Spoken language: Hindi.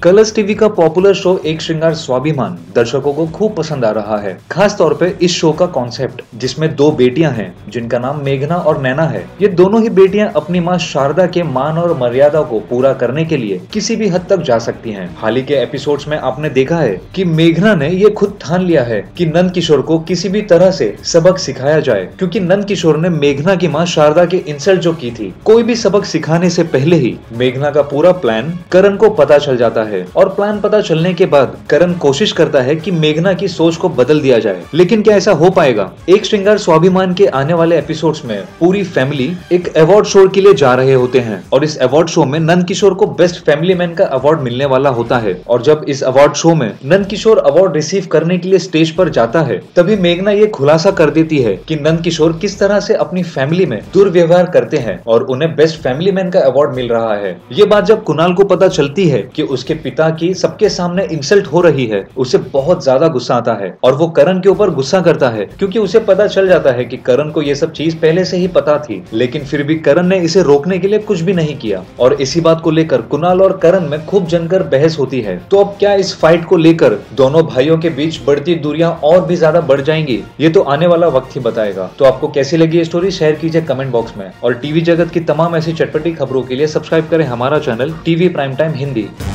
कलर्स टीवी का पॉपुलर शो एक श्रृंगार स्वाभिमान दर्शकों को खूब पसंद आ रहा है। खास तौर पे इस शो का कॉन्सेप्ट, जिसमें दो बेटियां हैं जिनका नाम मेघना और नैना है। ये दोनों ही बेटियां अपनी मां शारदा के मान और मर्यादा को पूरा करने के लिए किसी भी हद तक जा सकती हैं। हाल ही के एपिसोड्स में आपने देखा है कि मेघना ने ये खुद ठान लिया है कि नंद किशोर को किसी भी तरह से सबक सिखाया जाए, क्योंकि नंद किशोर ने मेघना की मां शारदा के इंसल्ट जो की थी, कोई भी सबक सिखाने से पहले ही मेघना का पूरा प्लान करण को पता चल जाता है। और प्लान पता चलने के बाद करण कोशिश करता है कि मेघना की सोच को बदल दिया जाए, लेकिन क्या ऐसा हो पाएगा? एक श्रृंगार स्वाभिमान के आने वाले एपिसोड्स में पूरी फैमिली एक अवार्ड शो के लिए जा रहे होते हैं और इस अवार्ड शो में नंद किशोर को बेस्ट फैमिली मैन का अवार्ड मिलने वाला होता है। और जब इस अवार्ड शो में नंद किशोर अवार्ड रिसीव करने के लिए स्टेज पर जाता है, तभी मेघना ये खुलासा कर देती है कि नंद किशोर किस तरह से अपनी फैमिली में दुर्व्यवहार करते हैं और उन्हें बेस्ट फैमिली मैन का अवार्ड मिल रहा है। ये बात जब कुणाल को पता चलती है कि उसके पिता की सबके सामने इंसल्ट हो रही है, उसे बहुत ज्यादा गुस्सा आता है और वो करण के ऊपर गुस्सा करता है, क्योंकि उसे पता चल जाता है कि करण को ये सब चीज पहले से ही पता थी, लेकिन फिर भी करण ने इसे रोकने के लिए कुछ भी नहीं किया। और इसी बात को लेकर कुणाल और करण में खूब जमकर बहस होती है। तो अब क्या इस फाइट को लेकर दोनों भाइयों के बीच बढ़ती दूरियां और भी ज्यादा बढ़ जाएंगी? ये तो आने वाला वक्त ही बताएगा। तो आपको कैसी लगी ये स्टोरी शेयर कीजिए कमेंट बॉक्स में, और टीवी जगत की तमाम ऐसी चटपटी खबरों के लिए सब्सक्राइब करें हमारा channel TV prime time Hindi.